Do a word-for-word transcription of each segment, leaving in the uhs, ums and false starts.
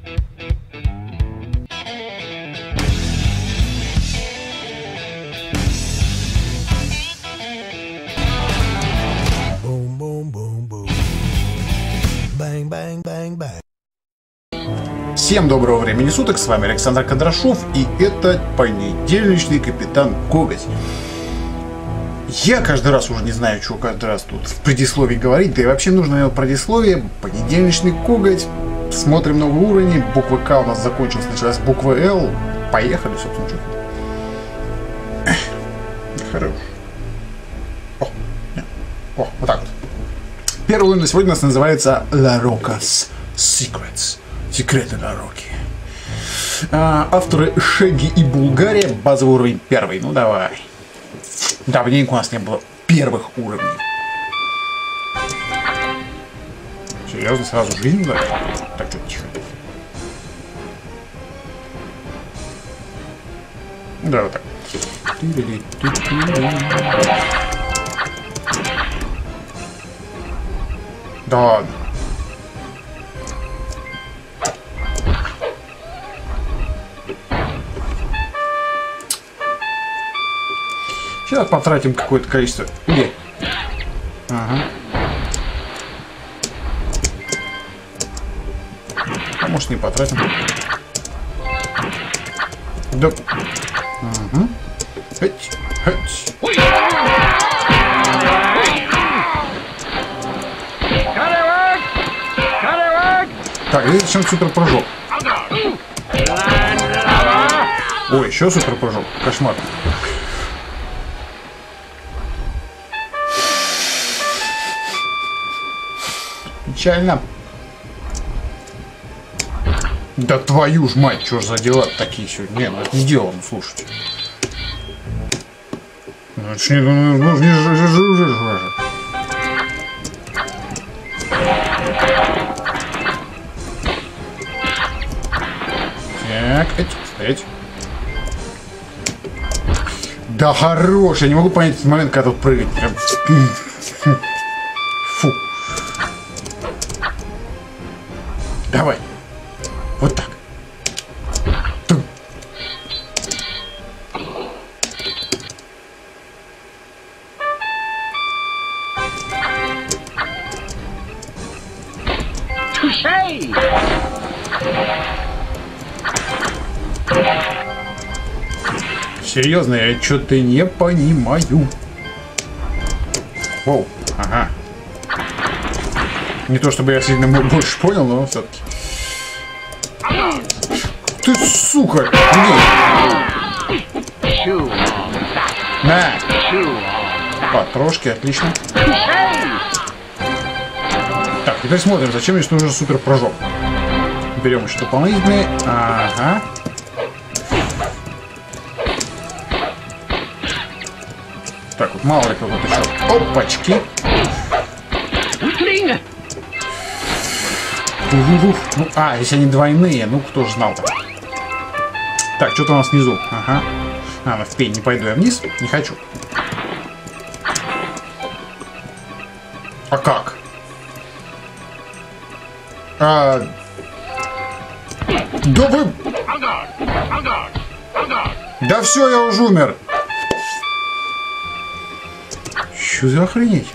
Всем доброго времени суток, с вами Александр Кондрашов, и это понедельничный Капитан Коготь. Я каждый раз уже не знаю, что каждый раз тут в предисловии говорить, да и вообще нужно наверное, предисловие. Понедельничный Коготь, смотрим новые уровни, буква К у нас закончилась, началась буква Л. Поехали, собственно, что-то. Хорош. О, О, вот так вот. Первый уровень на сегодня у нас называется La Roca's Secrets. Секреты Лароки. А, авторы Шеги и Булгария. Базовый уровень первый. Ну давай. Давненько у нас не было первых уровней. Серьезно, сразу жизнь дать? Так, что тихо. Да, вот так. Да ладно. Сейчас потратим какое-то количество. Где? Ага. А может не потратим. Да. Угу. Хоть, хоть. Так, здесь зачем супер прыжок? Ой, еще супер прыжок. Кошмар. Печально. Да твою ж мать, что ж за дела такие сегодня? Не, ну это не дело, ну слушайте. Ну это ж не... Ну ж не же. Так, эть, стоять. Да хорош, я не могу понять этот момент, когда тут прыгать. Прям... Фу. Давай. Вот так. Ту. Серьезно, я что-то не понимаю. Воу, ага. Не то чтобы я сильно больше понял, но все-таки. Ты сука! Где? На! Потрошки, отлично. Так, теперь смотрим, зачем здесь нужен супер прыжок. Берем еще дополнительные. Ага. Так, вот мало ли кто-то еще. Опачки. Ну, а, здесь они двойные, ну кто же знал-то. Так, что-то у нас внизу. Ага. А, ну в пень не пойду я вниз. Не хочу. А как? А... Да вы... Да все, я уже умер. Что за охренеть?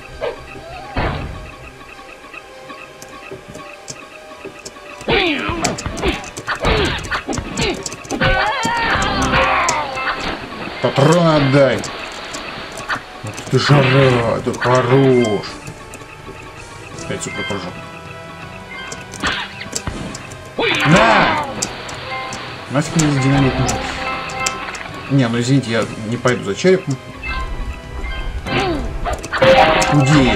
Патрон отдай. Вот ты жара, да хорош. Опять супер прыжок. На! Нафиг мне здесь динамит нужен? Не, ну извините, я не пойду за черепом. Худеет.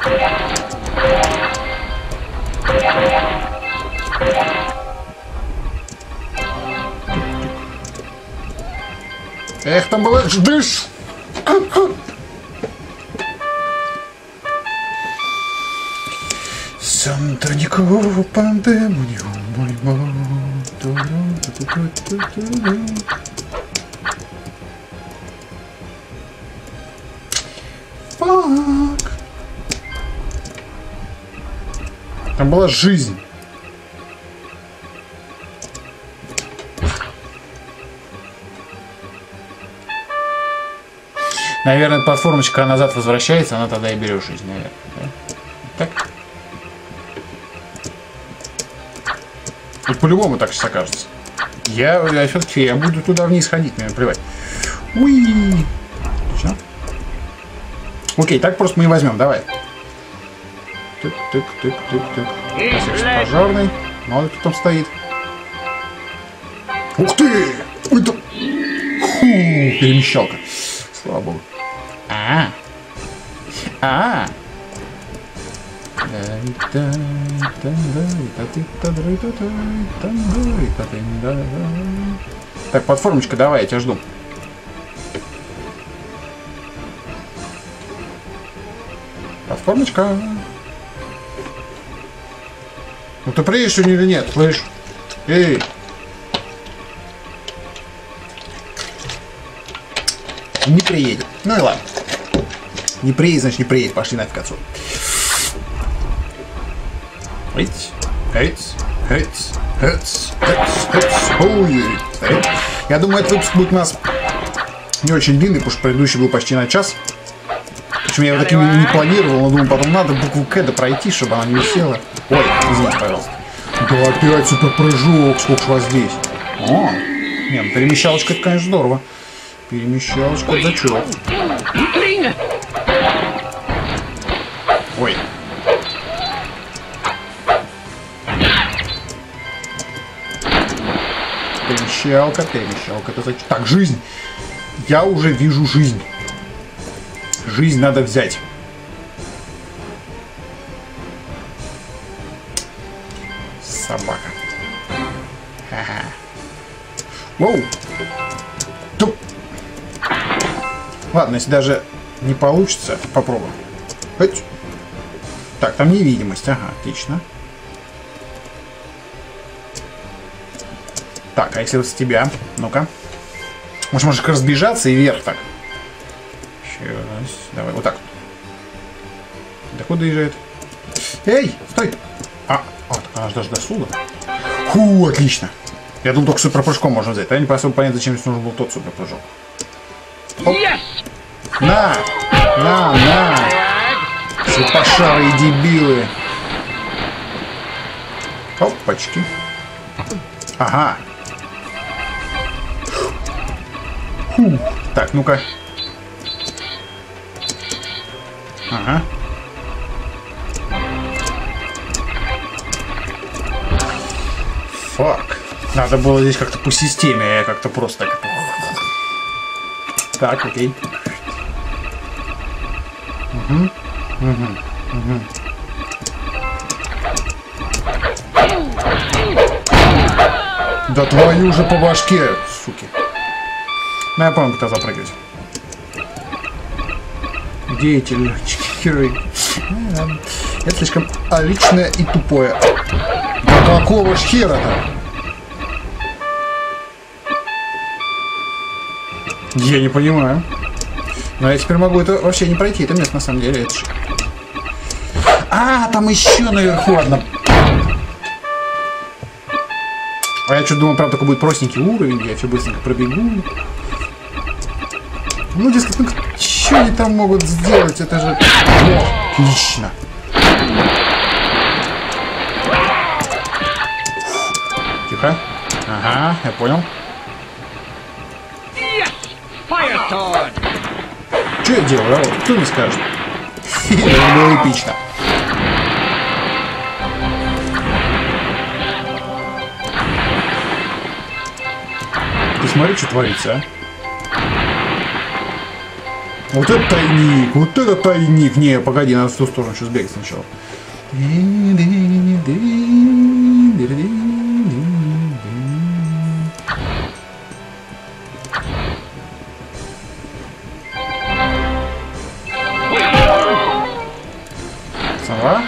Эх, там было... Дыш! Санта-Николау, пандемониум, мой мой. Фак. Там была жизнь. Наверное, платформочка назад возвращается, она тогда и берет жизнь, наверное. Да? Так. И по-любому так сейчас окажется. Я, я все-таки я буду туда вниз ходить, мне плевать. Уи. Все. Окей, так просто мы и возьмем, давай. Тык, тык, тык, тык, тык. Пожарный. Мало ли кто там стоит. Ух ты! Это... Фу, перемещалка. Слава богу. А. А. Так, платформочка, давай, я тебя жду. Платформочка. Ну ты приедешь сегодня или нет, слышь? Эй! Не приедет. Ну и ладно. Не приедет, значит не приедет. Пошли нафиг отсюда. Эйц, эйц, эйц, эйц, эйц, эйц. Я думаю, этот выпуск будет у нас не очень длинный, потому что предыдущий был почти на час. Причем я его таким не планировал, но думаю, потом надо букву К пройти, чтобы она не висела. Ой, извините, пожалуйста. Да опять супер прыжок, сколько ж вас здесь. О, не, ну перемещалочка, это, конечно, здорово. Перемещалочка, это зачет. Ой. Перемещалка, перемещалка, это зачет. Так, жизнь. Я уже вижу жизнь. Жизнь надо взять. Собака. Ха-ха. Воу. Туп. Ладно, если даже не получится, попробуем. Хоть. Так, там невидимость. Ага, отлично. Так, а если вот с тебя? Ну-ка. Может, можешь разбежаться и вверх так. Еще раз. Давай, вот так. До куда доезжает? Эй, стой! А, а так она же даже до суда. Фу, отлично. Я думал, только суперпрыжком можно взять. Я не особо понятно, зачем нужен был тот суперпрыжок. Yes! На! На, на! Слепошары и дебилы. Опачки. Ага. Фу. Так, ну-ка. Ага. Фак. Надо было здесь как-то по системе, а я как-то просто так... Так, окей. Угу. Угу. Угу. Да твою же по башке, суки. Ну, я понял, как-то запрыгивать. Где эти герои? Это слишком личное и тупое. Да какого ж хера-то? Я не понимаю. Но я теперь могу это вообще не пройти. Это место на самом деле. Это... А, там еще наверху одна. А я что-то думал, правда, такой будет простенький уровень, я все быстренько пробегу. Ну, дескать, ну что они там могут сделать? Это же... О, отлично. Тихо. Ага, я понял. Что я делаю, а? Вот, кто мне скажет? Это было эпично. Ты смотри, что творится, а? Вот это тайник, вот это тайник. Не, погоди, надо в ту сторону сейчас бегать сначала. Сова?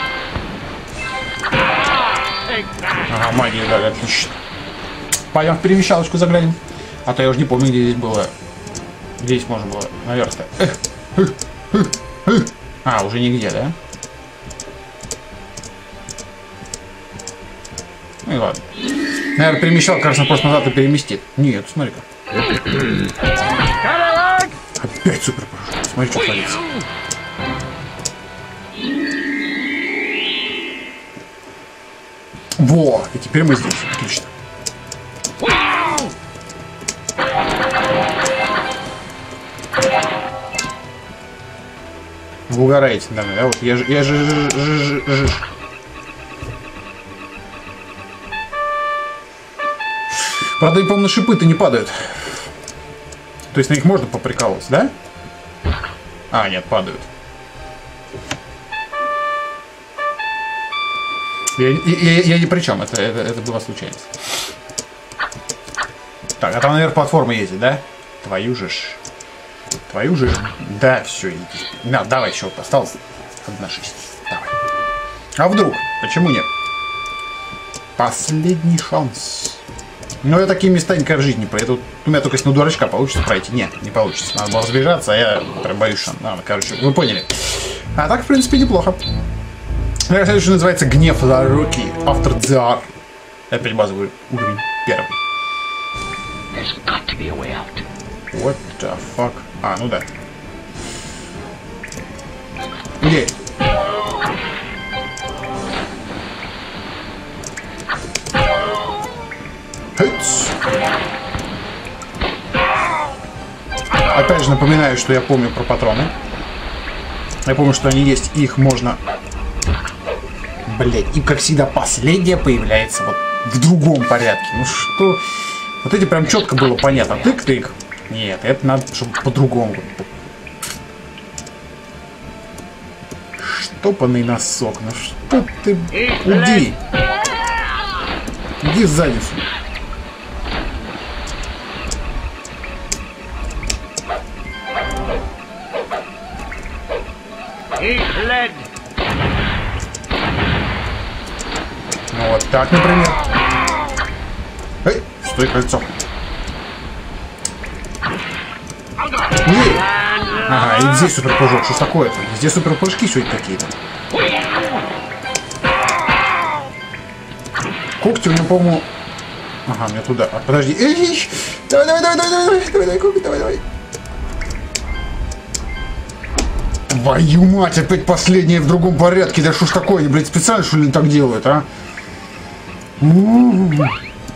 Ага, магия дали, отлично. Пойдем в перемещалочку заглянем. А то я уже не помню, где здесь было. Здесь можно было наверх-то. А, уже нигде, да? Ну и ладно. Наверное, перемещал, кажется, просто назад и переместит. Нет, смотри-ка. Опять супер. смотри, что творится. Во, и теперь мы здесь. Отлично. Вы угораете, да, да, вот я же, я же, же, же, же, же. Правда, я помню, шипы-то не падают. То есть на них можно поприкалываться, да? А, нет, падают. Я, я, я, я ни при чем, это, это, это была случайность. Так, а там, наверное, платформа ездит, да? Твою же ж. Твою же ж. Да, все, иди. На, давай еще осталось одна шесть. Давай. А вдруг? Почему нет? Последний шанс. Но я такие места никогда в жизни не пройду. У меня только если на дурачка получится пройти. Нет, не получится. Надо было разбежаться, а я прям боюсь, что... Ладно, короче, вы поняли. А так, в принципе, неплохо. Следующий называется «Гнев за руки». After the R. Опять базовый уровень. Первый. What the fuck? А, ну да. Где? Хэйц. Опять же напоминаю, что я помню про патроны. Я помню, что они есть, и их можно... Блять, и как всегда последняя появляется вот в другом порядке. Ну что... Вот эти прям четко было понятно. Тык-тык. Нет, это надо, чтобы по-другому. Штопанный носок. Ну что ты... Уйди. Иди в задницу. Ну вот так, например. Эй, стой, кольцо. Эй. Ага, и здесь суперпрыжок. Что такое-то? Здесь суперпрыжки сегодня какие-то. Когти у меня, по-моему... Ага, мне туда. А, подожди. Эй, давай, давай, давай, давай, давай, давай, давай, когти, давай, давай. Твою мать, опять последнее в другом порядке. Да что ж такое, блядь, специально что ли так делают, а? У-у-у.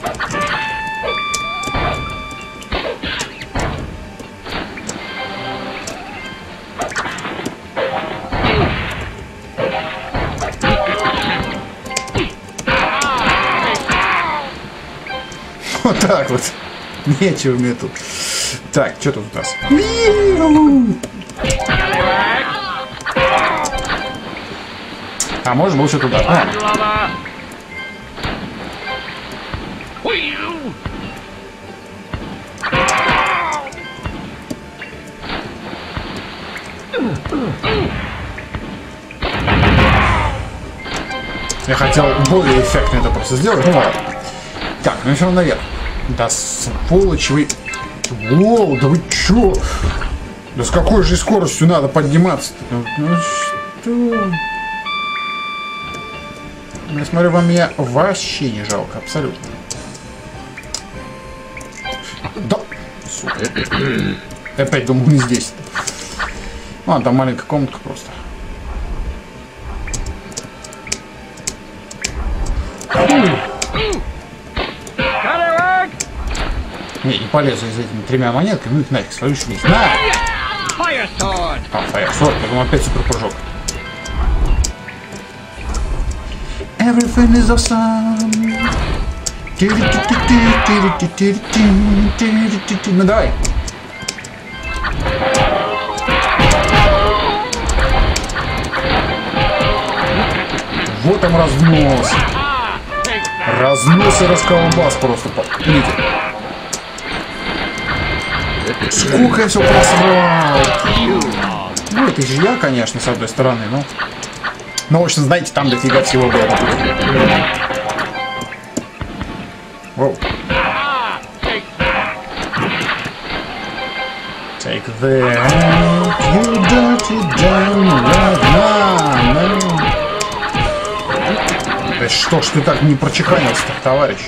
Вот так вот. Нечего мне тут. Так, что тут у нас? А может быть, туда. А. Я хотел более эффектно это просто сделать. Ну ладно. Так, ну все равно наверх. Да сволочь вы. Воу, да вы чё? Да с какой же скоростью надо подниматься? Ну, ну что? Я смотрю, вам меня вообще не жалко, абсолютно. Да, сука. Я опять думал, не здесь. Ладно, там маленькая комнатка просто. Не, не полезу из этими тремя монетками, ну их нафиг, свою шлись. На! А, фаерсорд, я думаю, опять суперпрыжок. Everything is awesome. Ну давай. Вот там разнос. Разнос и расколбас просто. Видите? Сколько я все просрал. Ну это же я, конечно, с одной стороны, но... Ну, в общем, знаете, там дофига всего было. Воу. Take that, you dirty damn right now. Да что ж ты так не прочеканился-то, товарищ?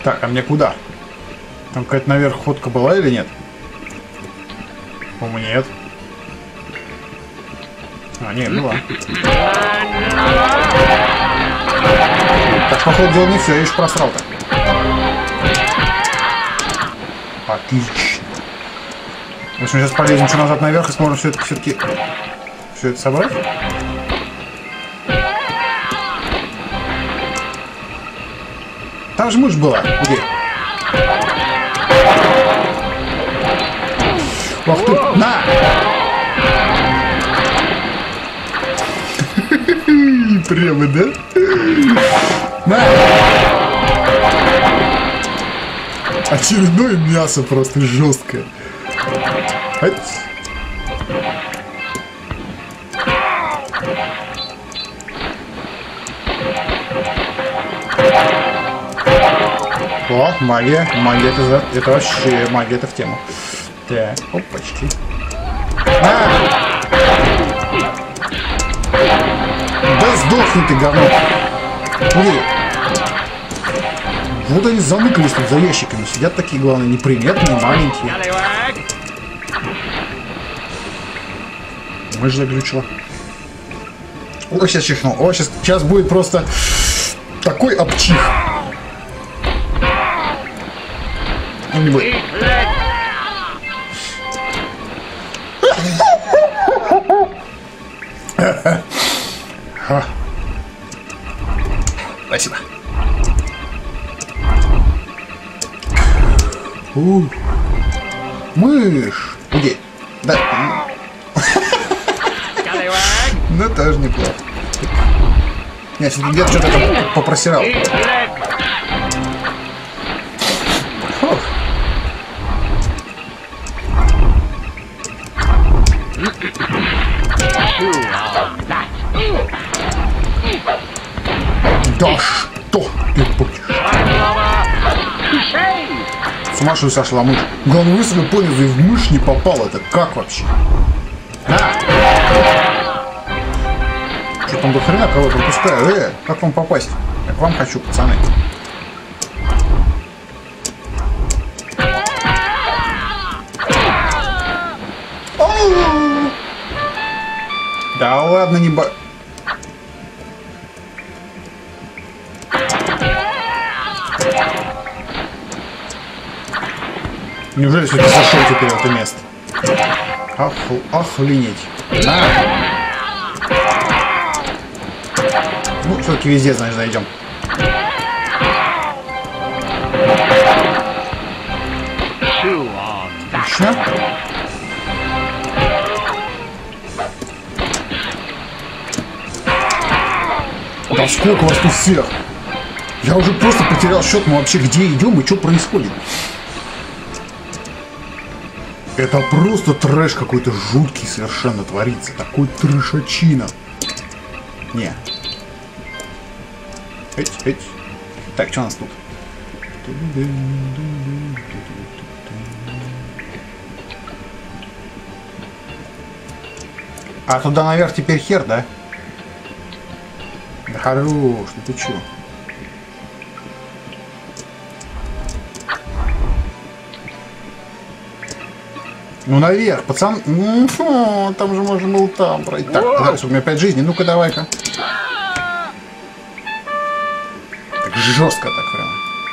Так, а мне куда? Там какая-то наверх ходка была или нет? По-моему, нет. А, нет, была. Так, походу, дела не все, я еще просрал-то. Отлично. В общем, сейчас полезем еще назад наверх и сможем все это все-таки все это собрать. Там же мышь была. Где? Ох ты! На! Прямо, да? На! Очередное мясо просто жесткое. О, магия. Магия это, это вообще магия, это в тему. Так, опачки. А! Да сдохни ты, говно. Смотри. Вот они замыкались тут за ящиками. Сидят такие, главное, неприметные, маленькие. Мышь заглючила. О, сейчас чихнул. О, сейчас, сейчас будет просто такой обчих. Ну, не будет. Спасибо. У, мышь. Где? Да. Ну, тоже неплохо. Я все-таки где-то что-то попросирал. Фух. Да что ты будешь? С ума что сошла мышь? Главное, выстрелил понизу и в мышь не попал. Это как вообще? На! Что там до хрена кого пропускаю? Э, как вам попасть? Я к вам хочу, пацаны. О-о-о! Да ладно, не ба... Неужели все-таки зашел теперь в это место? Ах, охренеть. На! Ну, все-таки везде, значит, зайдем. Отлично. Да сколько вас тут всех? Я уже просто потерял счет, мы вообще где идем и что происходит? Это просто трэш какой-то жуткий совершенно творится. Такой трэшачина. Не. Эть, эть. Так, что у нас тут? А туда наверх теперь хер, да? Да хорош, ну ты чё? Ну наверх, пацан. Ну, там же можно было там пройти. Так, зараз у меня пять жизней. Ну-ка, давай-ка. Так жестко так прямо.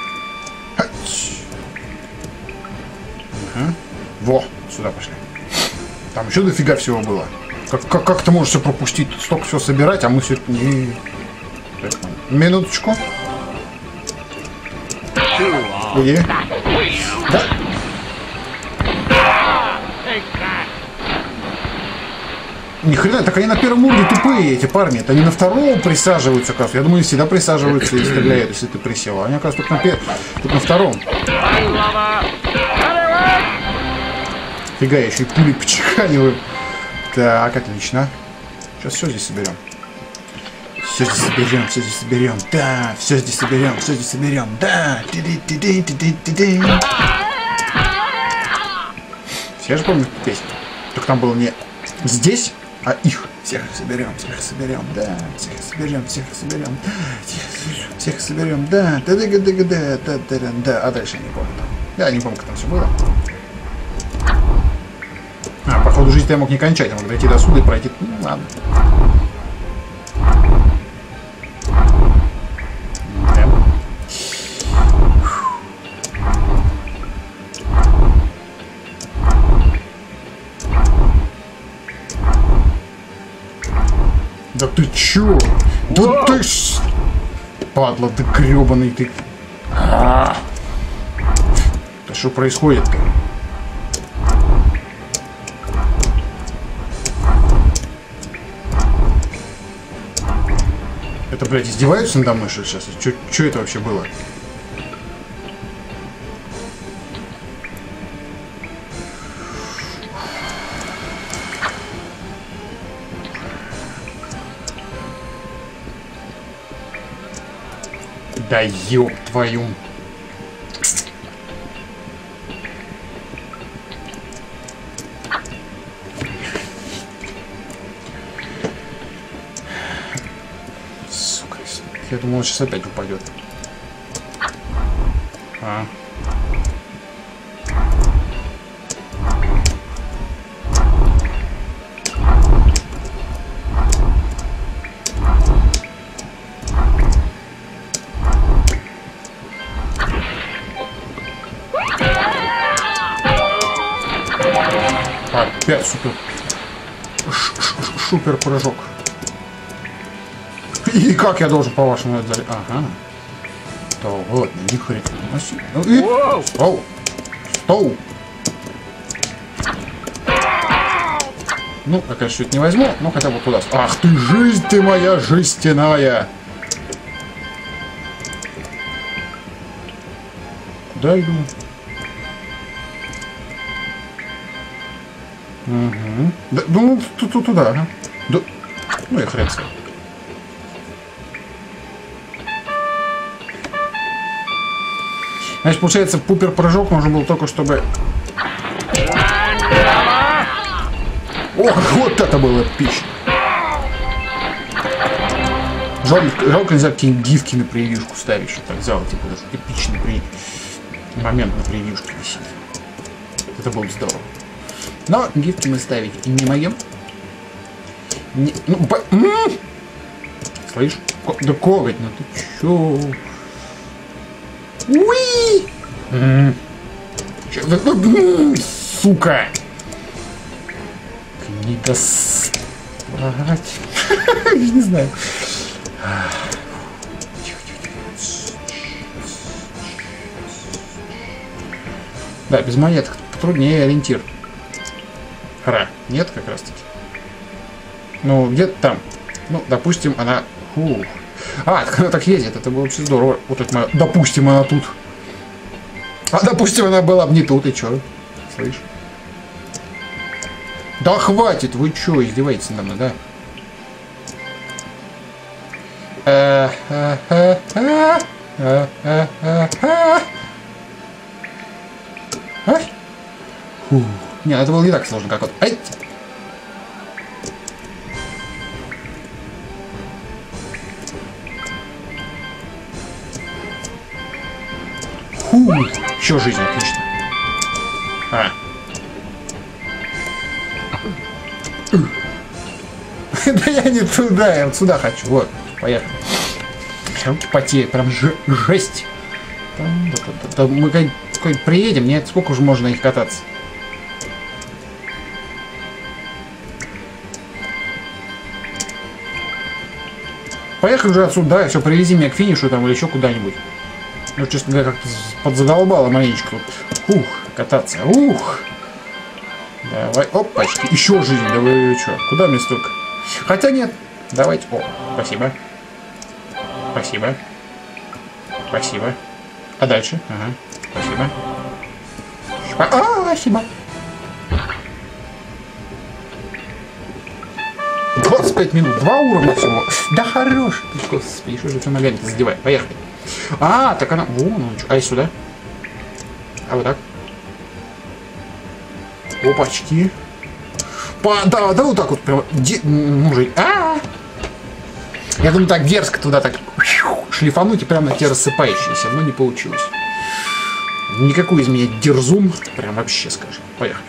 Угу. Во, сюда пошли. Там еще дофига всего было. Как, как, как ты можешь все пропустить? Тут столько всего собирать, а мы все это не... Минуточку. Иди. Да. Ни хрена, так они на первом уровне тупые, эти парни. Это они на втором присаживаются, оказывается. Я думаю, они всегда присаживаются и стреляют, если ты присел. А они, оказывается, только на, пер... только на втором. Фига, я еще и пули почеканиваю. Так, отлично. Сейчас все здесь соберем. Все здесь соберем, все здесь соберем. Да, все здесь соберем, все здесь соберем. Да. Все же помнят песню. Только там было не здесь, а их. Всех их соберем, всех их соберем, да, всех их соберем, всех их соберем, всех их соберем, да, да, да, да, да, да, да, да, да, а дальше я не помню. Я не помню, как там все было. А, по ходу жизни я мог не кончать, я мог дойти до суда и пройти. Ну, ладно. Да ты чё? Да ты ж... Падла, ты грёбаный, ты... А-а-а. Да что происходит-то? Это, блядь, издеваются надо мной, что ли, сейчас? Чё, чё это вообще было? Да ёб твою. Сука, я думал, он сейчас опять упадет. А. Опять супер. Супер прыжок. И как я должен, по-вашему, это залезть? Ага. Да ладно, ни хрена. Ну и... Стоу. Стоу. Ну, я, конечно, это не возьму, но хотя бы туда. Ах ты, жизнь ты моя жестяная. Куда иду? Угу. Да, ну, туда, ага. Да. Ну и хрен с ним. Значит, получается, пупер-прыжок нужен был только, чтобы... Ох, вот это было эпично. Жалко, жалко нельзя какие-нибудь гифки на превьюшку ставить, что так взял, типа, даже эпичный при... момент на превьюшке висит. Это было бы здорово. Но гифки мы ставить не могем. Не, ну, по... Слышь? Да коготь, ну ты чё? Уи! Чё? Сука! Не достать. Не знаю. Да, без монеток потруднее ориентир. Хра. Нет, как раз таки. Ну, где-то там. Ну, допустим, она... Фух. А, так она так ездит. Это было вообще здорово. Вот это моя... Допустим, она тут. А, допустим, она была бы не тут. И чё? Слышь? Да хватит! Вы чё, издеваетесь надо мной, да? Фух. Нет, это было не так сложно, как вот. Ай! Фу! Еще жизнь, отлично. А. Да я не туда, я вот сюда хочу. Вот, поехали. Руки потеют, прям жесть. Мы как-нибудь приедем, нет, сколько уже можно их кататься? Поехали уже отсюда, все, привези меня к финишу там или еще куда-нибудь. Ну, честно говоря, как-то подзадолбало маленечко тут. Ух, кататься, ух. Давай, опачки, еще жизнь, да вы что, куда мне столько? Хотя нет, давайте, о, спасибо. Спасибо. Спасибо. А дальше? Ага, спасибо. А, спасибо. двадцать пять минут, два уровня всего. Да хорош. Ты господи, что же ты ногами-то задевай? Поехали. А, так она... О, ну что, а и сюда? А вот так? Опачки. Опа, да, да, вот так вот прям. Мужик. А, -а, а Я думаю, так дерзко туда так шлифануть и прям на те рассыпающиеся, но не получилось. Никакой из меня дерзун, прям вообще скажем. Поехали.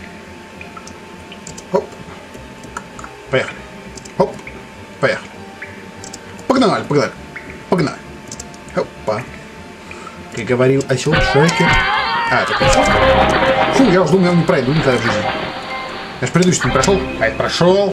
Оп. Поехали. Оп. Поехали. Погнали, погнали. Погнали. Опа. Ты говорил осел Шрекер. А, это прошел. Фу, я уже думал, я не пройду никогда в жизни. Я же предыдущий не прошел. А это прошел.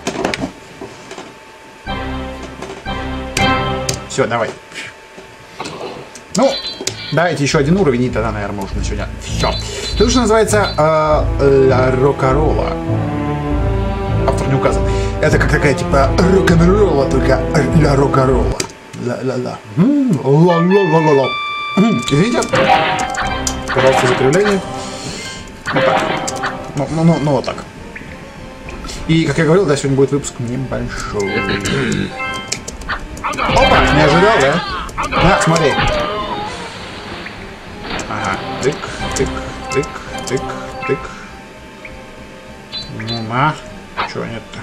Все, давай. Ну, давайте еще один уровень, и тогда, наверное, можно сегодня. Все. Это что называется э, Ла Рокарола. Автор не указан. Это как такая типа рок-н-ролла, только Ла Рокарола. Ла-ла-ла. Ла-ла-ла-ла-ла. Извините. Пожалуйста, закривление. Вот так. Ну, ну, ну, ну, вот так. И, как я говорил, да, сегодня будет выпуск небольшой. Опа, не ожидал, да? На, смотри. Ага, тык, тык, тык, тык, тык. Ну, на. Чего нет-то?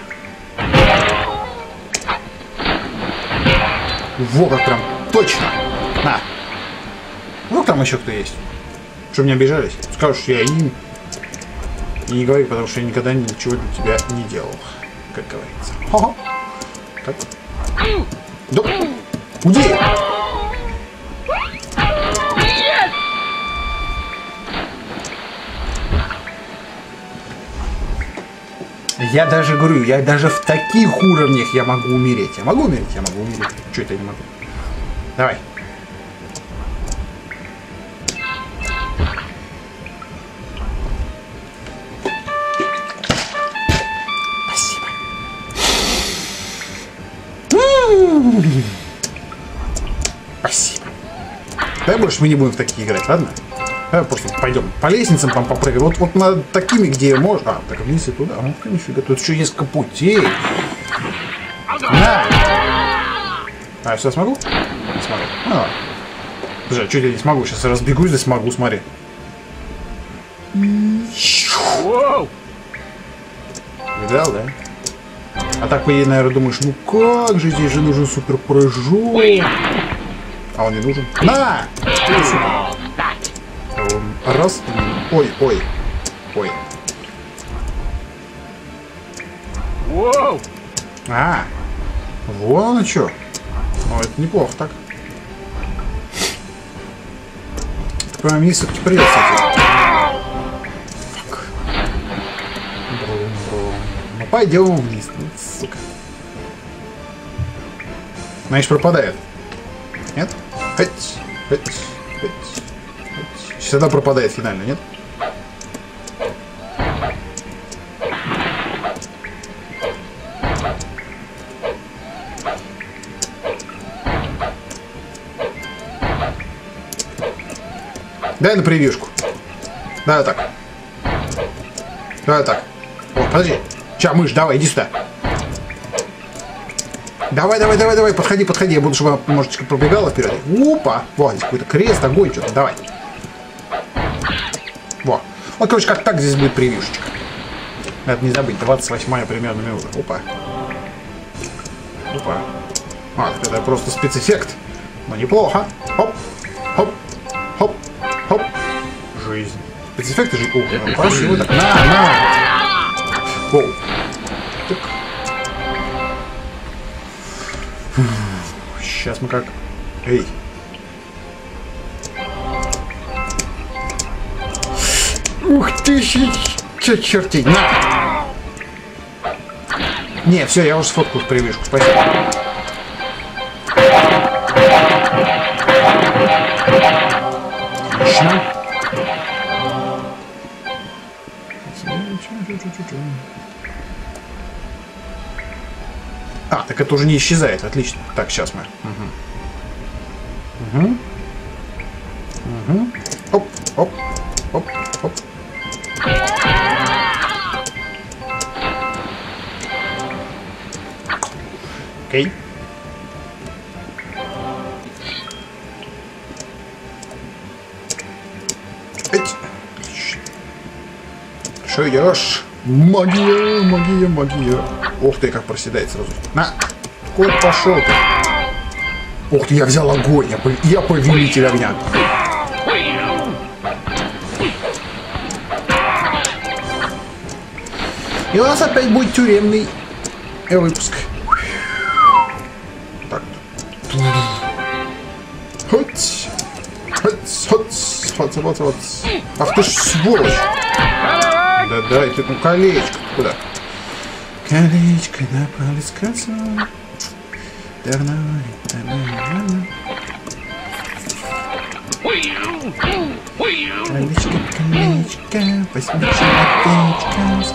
Во, как прям точно. На. Ну, там еще кто есть. Чтобы не обижались. Скажешь, я им. И не говори, потому что я никогда ничего для тебя не делал. Как говорится. Ха-ха. Так. Да. Уйди! Я даже говорю, я даже в таких уровнях я могу умереть. Я могу умереть? Я могу умереть. Чего это я не могу? Давай. Спасибо. Спасибо. Давай больше мы не будем в такие играть, ладно? Давай просто пойдем по лестницам там попрыгаем. Вот, вот над такими, где можно. А, так вниз и туда. Ну, нифига. Тут еще несколько путей. На! А, я сюда смогу? Не смогу. А. Слушай, а что я не смогу? Сейчас разбегусь, да смогу, смотри. Видал, да? А так, по ей, наверное, думаешь, ну как же, здесь же нужен супер прыжок. А он не нужен. На! Раз. Ой, ой. Ой. А, вон оно что. О, это неплохо так. Прям вниз все-таки придется идти. Фак. Ну пойдем вниз. Ну, сука. Значит, пропадает. Нет? Хоть, хоть, хоть. Всегда пропадает финально, нет? Дай на превьюшку. Давай так. Давай так. О, подожди. Ща, мышь, давай, иди сюда. Давай, давай, давай, давай, подходи, подходи. Я буду, чтобы она немножечко пробегала вперед. Опа! Вот, здесь какой-то крест, огонь, что-то. Давай. Во. Вот, короче, как так здесь будет превьюшечка. Надо не забыть, двадцать восьмая примерно минута. Опа. Опа. А, это просто спецэффект. Но неплохо. Хоп, хоп, хоп, хоп. Жизнь. Спецэффекты же... Ух, ну, красиво так. На, на. Воу. Так. Сейчас мы как... Эй. Ух ты, че чертей, на! Не, все, я уже сфоткал привычку, спасибо. Отлично. А, так это уже не исчезает, отлично. Так, сейчас мы. Угу. Угу. Угу. Оп, оп, оп, оп. Окей. Что идешь? Магия, магия, магия. Ух ты, как проседает сразу. На, кот пошел ты. Ух ты, я взял огонь, я, я повелитель огня. И у нас опять будет тюремный выпуск. Так. Хоть. Хоть, хоть, хоть, хоть, хоть. Ах ты ж сволочь. Да-да, и ты, ну, колечко. Куда? Колечко на палец кольцо. Давно, давно. Колечко, колечко, возьми человечко.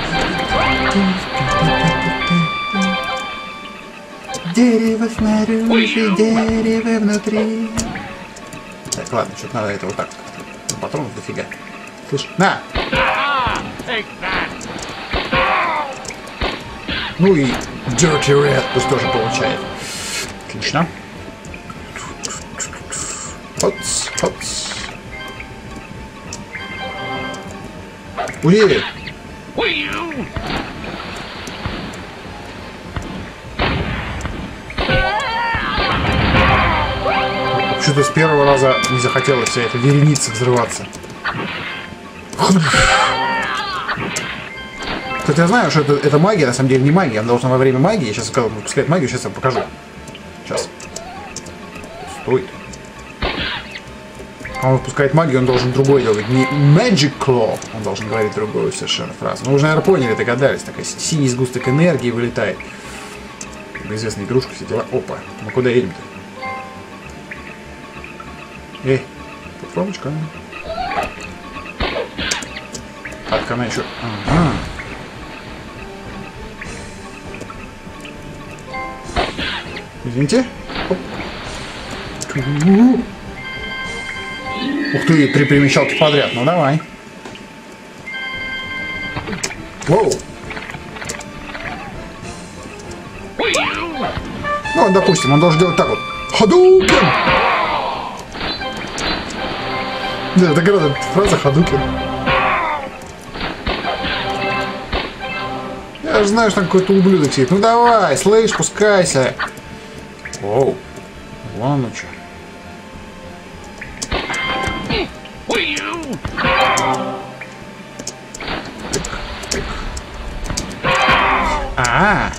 Дерево снаружи, дерево внутри. Так, ладно, что-то надо это вот так. Патронов дофига. Слышь, на! Ну и Dirty Red пусть тоже получает. Отлично. Хоц, хоц. Уйди! Что-то с первого раза не захотелось вся эта вереница взрываться. Кстати, я знаю, что это, это магия, на самом деле не магия. Она должна во время магии, я сейчас сказал, выпускать магию, сейчас я вам покажу. Сейчас. Стой. А он выпускает магию, он должен другой делать. Не Magic Claw, он должен говорить другую совершенно фразу. Ну, вы уже, наверное, поняли, догадались. Такой синий сгусток энергии вылетает. Известная игрушка, все дела. Опа, мы куда едем-то? Эй, платформочка. Так, она еще... Ага. Извините. Оп. Ух ты, три перемещалки подряд. Ну давай. Воу. Ну, допустим, он должен делать так вот. Hadouken! Да, это гораздо фраза Hadouken. Я же знаю, что там какой-то ублюдок сидит. Ну давай, слышь, спускайся. Оу. Вон ну что. А-а-а.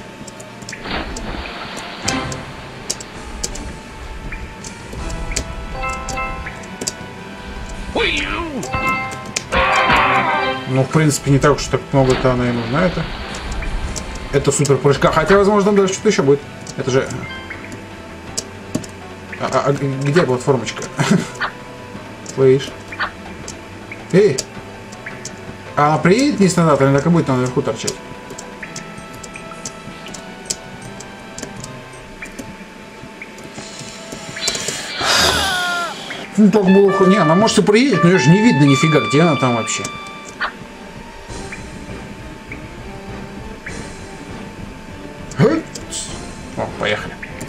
Ну, в принципе, не так уж так много-то она и нужна, это. Это супер прыжка. Хотя, возможно, там даже что-то еще будет. Это же... А, а, а где платформочка? Слышь? Эй! А она приедет вниз назад, или так и будет наверху торчать? Ну, так было... Не, она может и приедет, но ее же не видно нифига, где она там вообще. О, поехали.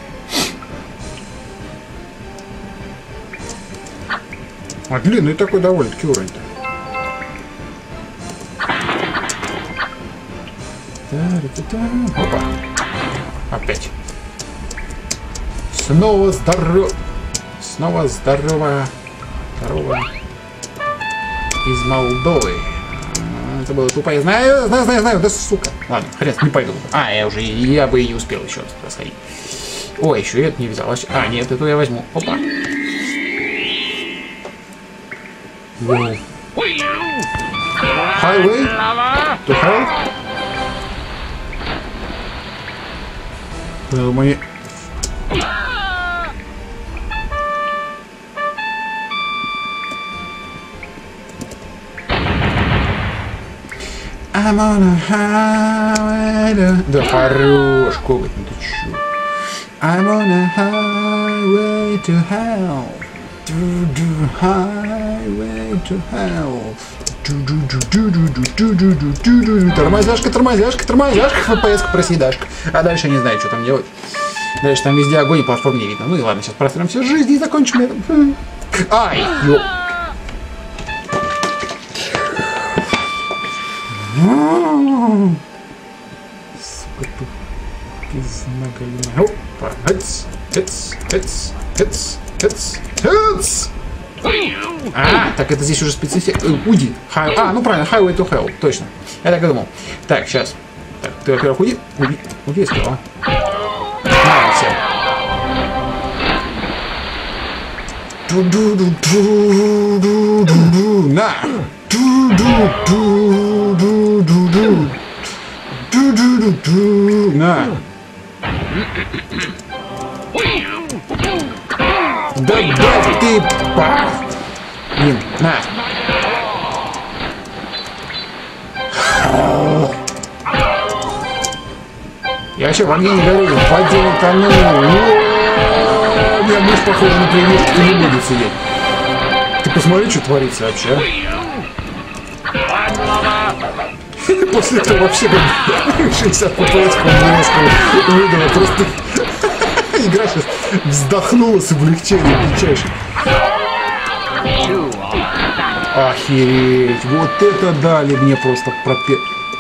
А длинный такой довольно-таки уровень-то. Опа. Опять. Снова здорово. Снова здорово. Корова. Из Молдовы. Это было тупо. Я знаю, знаю, знаю, знаю. Да сука. Ладно, хрен, не пойду. А, я уже, я бы и не успел еще раз сходить. О, еще и это не взял. А, нет, эту я возьму. Опа. Wow. Highway to hell. Uh, мы... I'm on a highway to... Да хорош, коготь, ну ты чё? I'm on a highway to hell. Do do highway to hell. Do do do do do do do do do do do. Тормозяшка, тормозяшка, тормозяшка, эф пи эс-ка, проседашка. А дальше я не знаю, что там делать. Дальше там везде огонь и платформ не видно. Ну и ладно, сейчас простроим все жизни и закончим это. Ай, ёп. Сука, тут пизна галина. Опа, эц, эц, эц, эц, эц, эц. А, так это здесь уже спецэффект. Уйди. Хай... А, ну правильно, highway to hell. Точно. Я так и думал. Так, сейчас. Так, ты, во-первых, уйди. Уйди. Уйди, я сказал. На, все. Ду-ду-ду-ду-ду-ду-ду. На. Ду-ду-ду-ду-ду-ду. Ду-ду-ду-ду. На. Да да ты пах! Блин, на! Я вообще в огне не горю, в воде не тону. У меня муж, похоже, на привычку не будет сидеть. Ты посмотри, что творится вообще. После этого вообще как шестьдесят эф пи эс выдала. Просто игра сейчас вздохнула с облегчением дичайшим. Охереть, вот это дали мне просто пропе...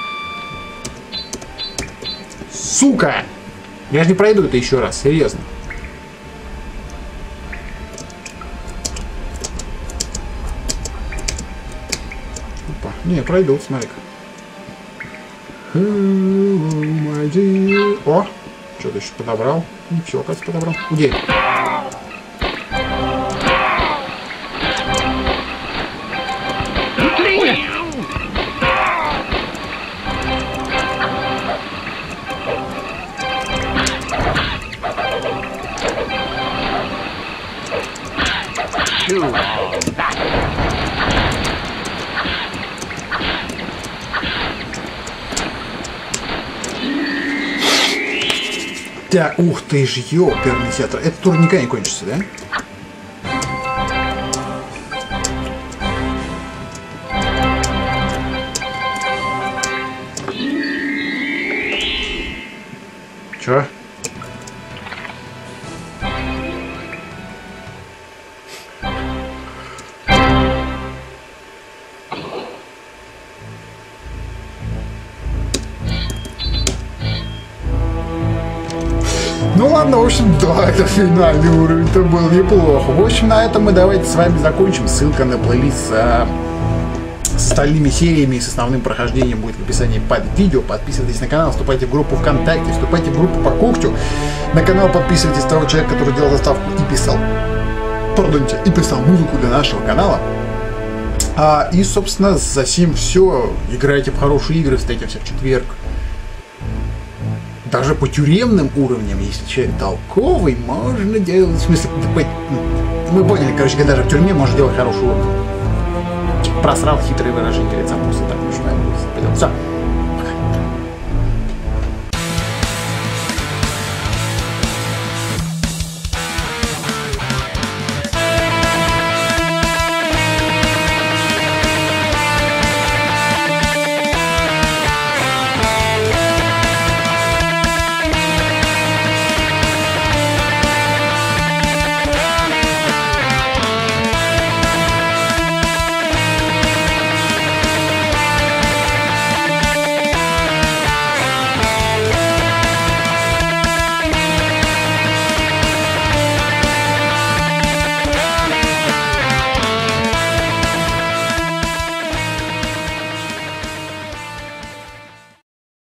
Сука! Я же не пройду это еще раз, серьезно. Опа, не, пройду, смотри-ка. О, что-то еще подобрал. Ничего, кажется, подобрал. Где? Да, ух ты ж, ёперный театр. Этот тур никогда не кончится, да? Чё? Ну ладно, в общем, да, это финальный уровень, это было неплохо. В общем, на этом мы давайте с вами закончим. Ссылка на плейлист с, с остальными сериями и с основным прохождением будет в описании под видео. Подписывайтесь на канал, вступайте в группу ВКонтакте, вступайте в группу по когтю. На канал подписывайтесь того человека, который делал заставку и писал, пардоньте, и писал музыку для нашего канала. А, и, собственно, за сим все. Играйте в хорошие игры, встретимся в четверг. Даже по тюремным уровням, если человек толковый, можно делать... В смысле, мы поняли, короче, даже в тюрьме можно делать хороший уровень. Просрал хитрые выражения лица, просто так, что я все.